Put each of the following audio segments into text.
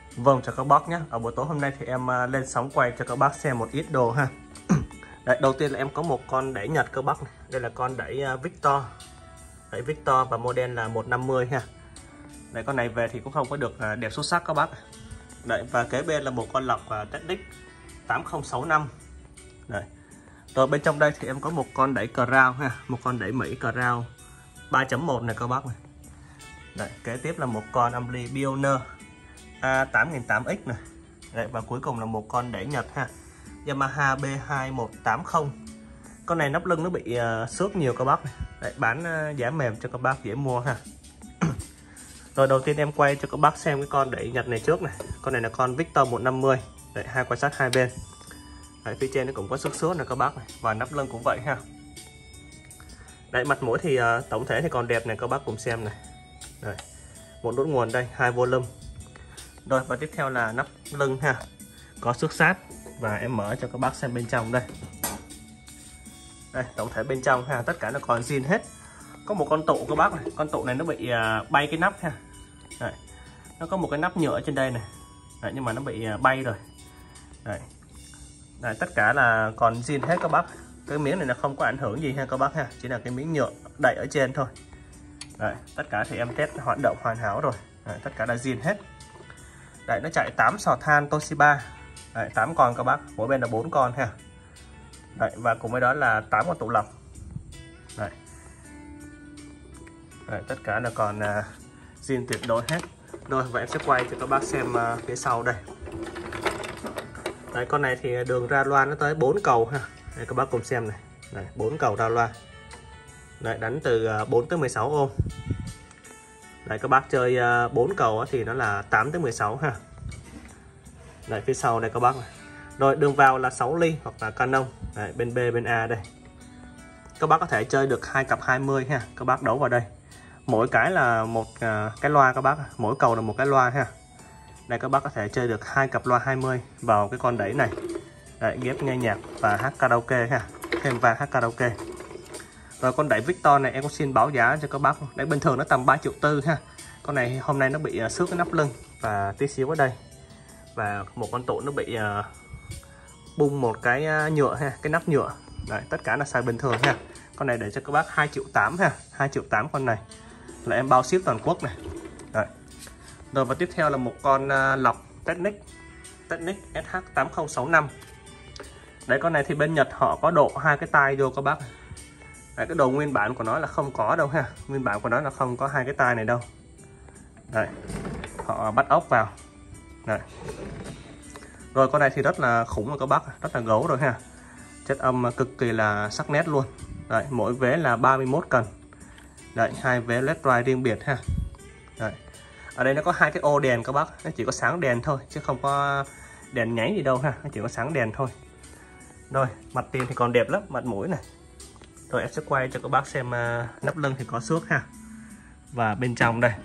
Vâng, chào các bác nhé. Ở buổi tối hôm nay thì em lên sóng quay cho các bác xem một ít đồ ha. Đấy, đầu tiên là em có một con đẩy Nhật các bác này. Đây là con đẩy Victor. Đẩy Victor và model là 150 ha. Đấy, con này về thì cũng không có được đẹp xuất sắc các bác. Đấy, và kế bên là một con lọc Technic 8065. Đấy. Rồi bên trong đây thì em có một con đẩy Crown ha, một con đẩy Mỹ Crown 3.1 này các bác này. Đấy, kế tiếp là một con ampli Pioneer A8008X này. Đấy, và cuối cùng là một con đẩy Nhật ha, Yamaha B2180. Con này nắp lưng nó bị xước nhiều các bác này. Đấy, bán giá mềm cho các bác dễ mua ha. Rồi đầu tiên em quay cho các bác xem cái con đẩy Nhật này trước này. Con này là con Victor 150. Đấy, hai quan sát hai bên. Đấy, phía trên nó cũng có xước này các bác này, và nắp lưng cũng vậy ha. Đấy, mặt mũi thì tổng thể thì còn đẹp này các bác cùng xem này. Đây, một đốt nguồn đây, hai volume. Rồi và tiếp theo là nắp lưng ha, có xước sát, và em mở cho các bác xem bên trong đây. Đây, tổng thể bên trong ha, tất cả nó còn zin hết. Có một con tụ các bác này, con tụ này nó bị bay cái nắp ha. Đây, nó có một cái nắp nhựa trên đây này. Đấy, nhưng mà nó bị bay rồi. Đây. Đây, tất cả là còn zin hết các bác. Cái miếng này là không có ảnh hưởng gì ha các bác ha, chỉ là cái miếng nhựa đậy ở trên thôi. Đấy, tất cả thì em test hoạt động hoàn hảo rồi. Đấy, tất cả là zin hết. Đấy, nó chạy 8 sò than Toshiba. Đấy, 8 con các bác, mỗi bên là 4 con ha. Đấy, và cùng với đó là 8 con tụ lọc. Đấy. Đấy, tất cả là còn zin tuyệt đối hết. Rồi và em sẽ quay cho các bác xem phía sau đây. Đấy, con này thì đường ra loa nó tới 4 cầu ha. Đây, các bác cùng xem này. Đấy, 4 cầu ra loa. Đấy, đánh từ 4 tới 16 ôm. Đấy, các bác chơi 4 cầu thì nó là 8 tới 16 ha. Đấy, phía sau đây các bác này. Rồi đường vào là 6 ly hoặc là Canon. Đấy, bên B bên A đây. Các bác có thể chơi được 2 cặp 20 ha. Các bác đấu vào đây. Mỗi cái là một cái loa các bác, mỗi cầu là một cái loa ha. Đây, các bác có thể chơi được 2 cặp loa 20 vào cái con đẩy này. Đấy, ghép nghe nhạc và hát karaoke ha, thêm vang hát karaoke. Rồi con đẩy Victor này em có xin báo giá cho các bác. Đấy, bình thường nó tầm 3,4 triệu ha. Con này hôm nay nó bị xước cái nắp lưng và tí xíu ở đây, và một con tụ nó bị bung một cái nhựa ha, cái nắp nhựa. Đấy, tất cả là xài bình thường ha. Con này để cho các bác 2,8 triệu ha, 2,8 triệu con này là em bao ship toàn quốc này. Đấy. Rồi và tiếp theo là một con lọc Technic SH8065. Đấy, con này thì bên Nhật họ có độ 2 cái tai vô các bác. Đấy, cái đồ nguyên bản của nó là không có đâu ha, nguyên bản của nó là không có 2 cái tai này đâu. Đấy, họ bắt ốc vào. Đấy. Rồi con này thì rất là khủng rồi các bác, rất là gấu rồi ha. Chất âm cực kỳ là sắc nét luôn. Đấy, mỗi vế là 31 cần. Đấy, hai vế led drive riêng biệt ha. Đấy. Ở đây nó có 2 cái ô đèn các bác, nó chỉ có sáng đèn thôi chứ không có đèn nháy gì đâu ha, nó chỉ có sáng đèn thôi. Rồi, mặt tiền thì còn đẹp lắm, mặt mũi này. Rồi em sẽ quay cho các bác xem nắp lưng thì có xước ha. Và bên trong đây.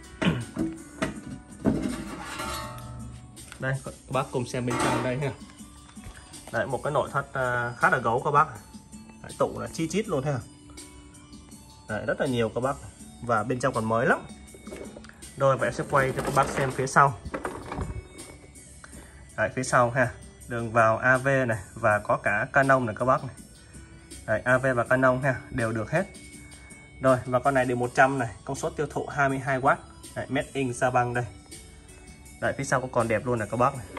Đây, các bác cùng xem bên trong đây ha. Đấy, một cái nội thất khá là gấu các bác. Đấy, tụ là chi chít luôn ha. Đấy, rất là nhiều các bác. Và bên trong còn mới lắm. Rồi và em sẽ quay cho các bác xem phía sau. Đấy, phía sau ha. Đường vào AV này và có cả Canon này các bác này. Đấy, AV và Canon ha, đều được hết. Rồi và con này đều 100 này, công suất tiêu thụ 22W. Đấy, made in Japan đây. Đấy, phía sau cũng còn đẹp luôn này các bác này.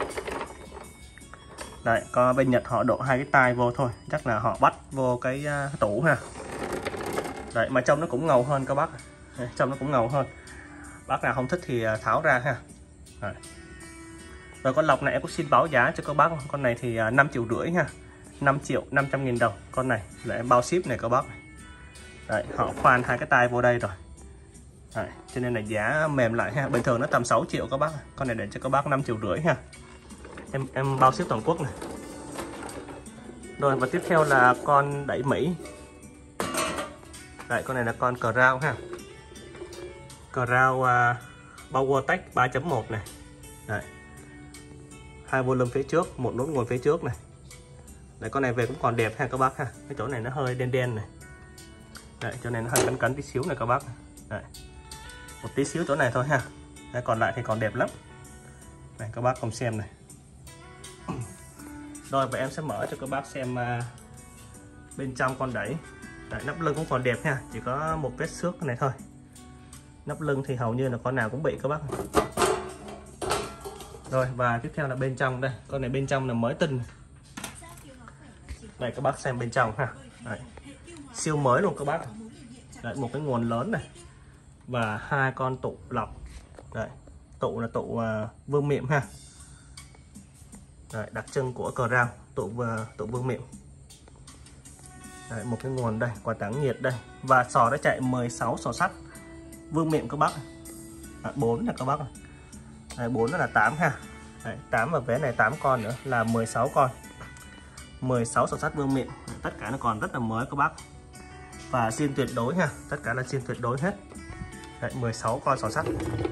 Đấy, có bên Nhật họ độ 2 cái tai vô thôi, chắc là họ bắt vô cái tủ ha. Đấy, mà trông nó cũng ngầu hơn các bác. Đấy, trông nó cũng ngầu hơn. Bác nào không thích thì tháo ra ha. Đấy. Rồi con lọc này em cũng xin báo giá cho các bác. Con này thì 5,5 triệu ha, 5.500.000 đồng. Con này là em bao ship này các bác. Đấy, họ khoan 2 cái tai vô đây rồi. Đấy, cho nên là giá mềm lại ha. Bình thường nó tầm 6 triệu các bác. Con này để cho các bác 5,5 triệu ha. Em bao ship toàn quốc này. Rồi và tiếp theo là con đẩy Mỹ. Đấy, con này là con Crown ha. Crown PowerTech 3.1 này. Đấy. 2 volume phía trước, một nốt nguồn phía trước này. Đấy, con này về cũng còn đẹp ha các bác ha. Cái chỗ này nó hơi đen đen này. Đấy, chỗ này nó hơi cấn cấn tí xíu này các bác. Đấy. Một tí xíu chỗ này thôi ha. Đấy, còn lại thì còn đẹp lắm. Này các bác cùng xem này. Rồi và em sẽ mở cho các bác xem bên trong con đẩy. Đấy, nắp lưng cũng còn đẹp nha, chỉ có một vết xước này thôi. Nắp lưng thì hầu như là con nào cũng bị các bác. Rồi và tiếp theo là bên trong đây, con này bên trong là mới tinh. Đây các bác xem bên trong ha. Đấy, siêu mới luôn các bác. Đấy, một cái nguồn lớn này và hai con tụ lọc. Đấy, tụ là tụ vương miện ha. Đấy, đặc trưng của Crown, tụ vương miện. Đấy, một cái nguồn đây, quạt tản nhiệt đây và sò đã chạy 16 sò sắt vương miện các bác. 4 là các bác. Đấy, 4 là 8 ha. Đấy, 8 và vé này 8 con nữa là 16 con. 16 sò sắt vương miện, tất cả nó còn rất là mới các bác. Và zin tuyệt đối ha, tất cả là zin tuyệt đối hết. Đấy, 16 con sò sắt.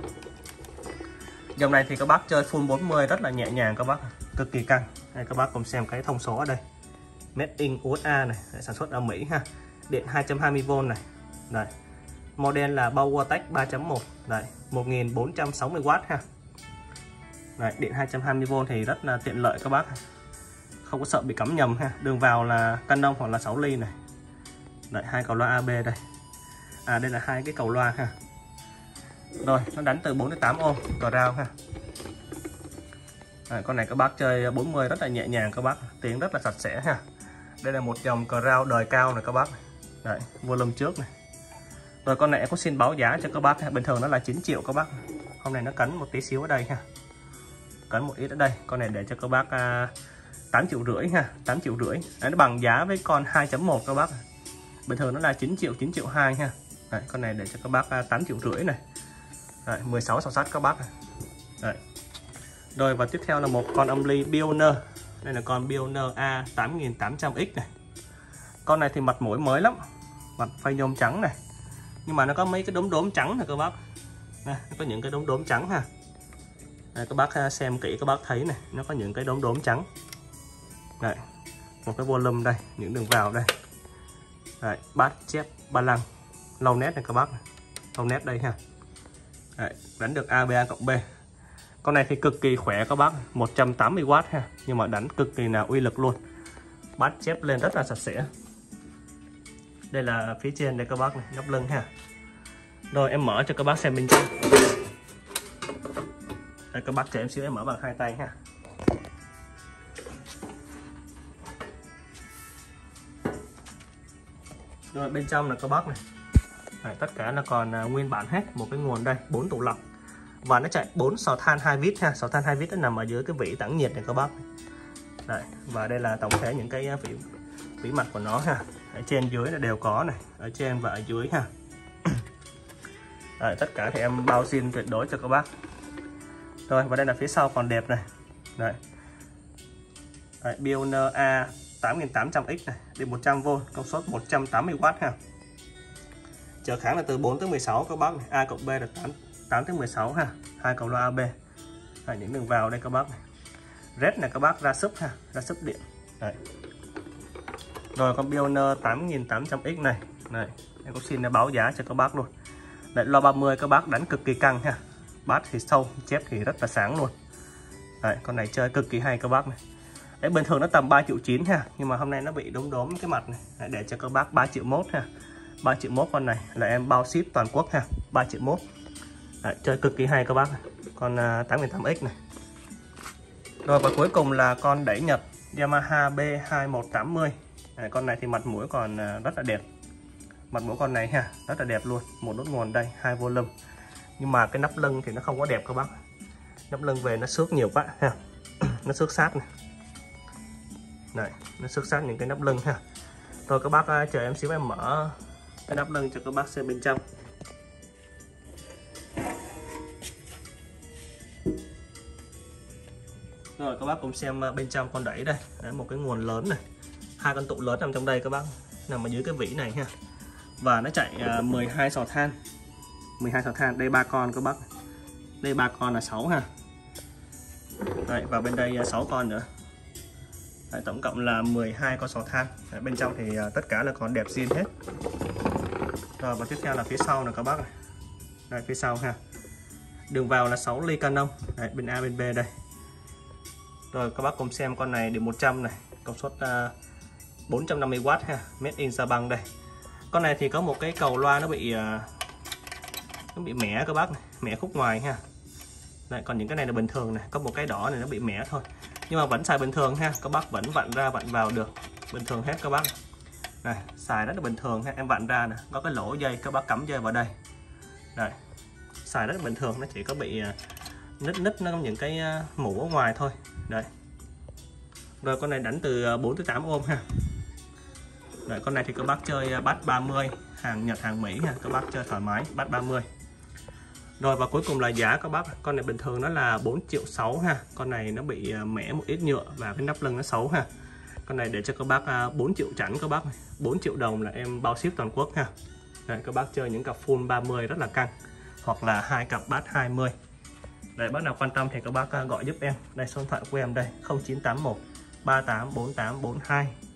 Dòng này thì các bác chơi full 40 rất là nhẹ nhàng các bác, cực kỳ căng. Đây các bác cùng xem cái thông số ở đây. Made in USA này, đấy, sản xuất ở Mỹ ha. Điện 220V này. Đấy. Model là PowerTech 3.1. Đấy, 1460W ha. Đấy, điện 220V thì rất là tiện lợi các bác. Không có sợ bị cắm nhầm ha. Đường vào là Canon hoặc là 6 ly này. Đấy, hai cầu loa AB đây. Đây là hai cái cầu loa ha. Rồi, nó đánh từ 4 đến 8 ohm, Crown ha. Con này các bác chơi 40 rất là nhẹ nhàng các bác, tiếng rất là sạch sẽ ha. Đây là một dòng Crown đời cao này các bác. Đấy, volume trước này. Rồi con này em có xin báo giá cho các bác, bình thường nó là 9 triệu các bác. Hôm nay nó cấn một tí xíu ở đây ha. Cấn một ít ở đây, con này để cho các bác 8,5 triệu ha, 8,5 triệu. Đấy, nó bằng giá với con 2.1 các bác. Bình thường nó là 9 triệu, 9,2 triệu ha. Đấy, con này để cho các bác 8,5 triệu này. Đấy, 16 sò sắt các bác. Đấy. Rồi và tiếp theo là một con âm ly Pioneer. Đây là con Pioneer A8800X này. Con này thì mặt mũi mới lắm, mặt phay nhôm trắng này, nhưng mà nó có mấy cái đốm đốm trắng này các bác. Đây, nó có những cái đốm đốm trắng ha. Đây, các bác xem kỹ các bác thấy này, nó có những cái đốm đốm trắng. Đây, một cái volume đây, những đường vào đây. Đấy, bát chép ba lăng lâu nét này các bác, lâu nét đây ha. Đấy, đánh được ABA cộng B. Con này thì cực kỳ khỏe các bác, 180W ha, nhưng mà đánh cực kỳ là uy lực luôn. Bát chép lên rất là sạch sẽ. Đây là phía trên đây các bác này, nắp lưng ha. Rồi em mở cho các bác xem bên trong. Đây các bác chờ em xíu, em mở bằng hai tay ha. Rồi bên trong là các bác này. Đấy, tất cả là còn nguyên bản hết, một cái nguồn đây, 4 tủ lọc. Và nó chạy 4 sò than 2 vít ha, sò than 2 vít nó nằm ở dưới cái vỉ tản nhiệt này các bác. Đấy, và đây là tổng thể những cái vỉ mặt của nó ha. Ở trên dưới là đều có này, ở trên và ở dưới ha. Đấy, tất cả thì em bao zin tuyệt đối cho các bác. Rồi và đây là phía sau còn đẹp này. Đấy. Đấy, Pioneer A8800X này, điện 100V, công suất 180W ha. Trở kháng là từ 4 tới 16 các bác này, A cộng B là 8 tới 16 ha, hai cầu loa AB. Đấy, những đường vào đây các bác này. Red này các bác ra sub ha, ra sub điện. Đấy. Rồi con Pioneer 8800X này, này, em có xin báo giá cho các bác luôn. Đấy, loa 30 các bác đánh cực kỳ căng ha. Bass thì sâu, chép thì rất là sáng luôn. Đấy, con này chơi cực kỳ hay các bác này. Đấy, bình thường nó tầm 3,9 triệu ha, nhưng mà hôm nay nó bị đốm đốm cái mặt này. Đấy, để cho các bác 3,1 triệu ha. 3,1 triệu con này là em bao ship toàn quốc ha, 3,1 triệu. Đấy, chơi cực kỳ hay các bác này. Con 8800X này. Rồi và cuối cùng là con đẩy Nhật Yamaha B2180. Đấy, con này thì mặt mũi còn rất là đẹp. Mặt mũi con này ha, rất là đẹp luôn. Một nốt nguồn đây, hai volume. Nhưng mà cái nắp lưng thì nó không có đẹp các bác. Nắp lưng về nó xước nhiều quá ha. Nó xước sát này. Này, nó xước sát những cái nắp lưng ha. Rồi các bác chờ em xíu, em mở cái nắp lưng cho các bác xem bên trong. Rồi các bác cùng xem bên trong con đẩy đây. Đấy, một cái nguồn lớn này, hai con tụ lớn nằm trong đây các bác, nằm ở dưới cái vỉ này ha. Và nó chạy 12 sò than. 12 sò than, đây 3 con các bác. Đây 3 con là 6 ha. Đấy, và bên đây 6 con nữa. Đấy, tổng cộng là 12 con sò than. Đấy, bên trong thì tất cả là còn đẹp zin hết. Rồi và tiếp theo là phía sau này các bác này. Đây phía sau ha. Đường vào là 6 ly Canon. Đấy, bên A bên B đây. Rồi các bác cùng xem con này điện 100 này, công suất 450W ha, made in Sa Bang đây. Con này thì có một cái cầu loa nó bị mẻ các bác này, mẻ khúc ngoài ha. Đấy, còn những cái này là bình thường này, có một cái đỏ này nó bị mẻ thôi. Nhưng mà vẫn xài bình thường ha, các bác vẫn vặn ra vặn vào được. Bình thường hết các bác. Này, xài rất là bình thường ha, em vặn ra nè, có cái lỗ dây các bác cắm dây vào đây. Đây. Xài rất là bình thường, nó chỉ có bị nít nó có những cái mũ ở ngoài thôi. Đây. Rồi con này đánh từ 4 tới 8 ohm ha. Đấy, con này thì các bác chơi bass 30, hàng Nhật hàng Mỹ ha, các bác chơi thoải mái bass 30. Rồi và cuối cùng là giá các bác, con này bình thường nó là 4,6 triệu ha. Con này nó bị mẻ một ít nhựa và cái nắp lưng nó xấu ha. Con này để cho các bác 4 triệu chẵn các bác, 4 triệu đồng là em bao ship toàn quốc ha. Đấy, các bác chơi những cặp full 30 rất là căng, hoặc là 2 cặp bass 20. Đấy, bác nào quan tâm thì các bác gọi giúp em. Đây số điện thoại của em đây, 0981 384842.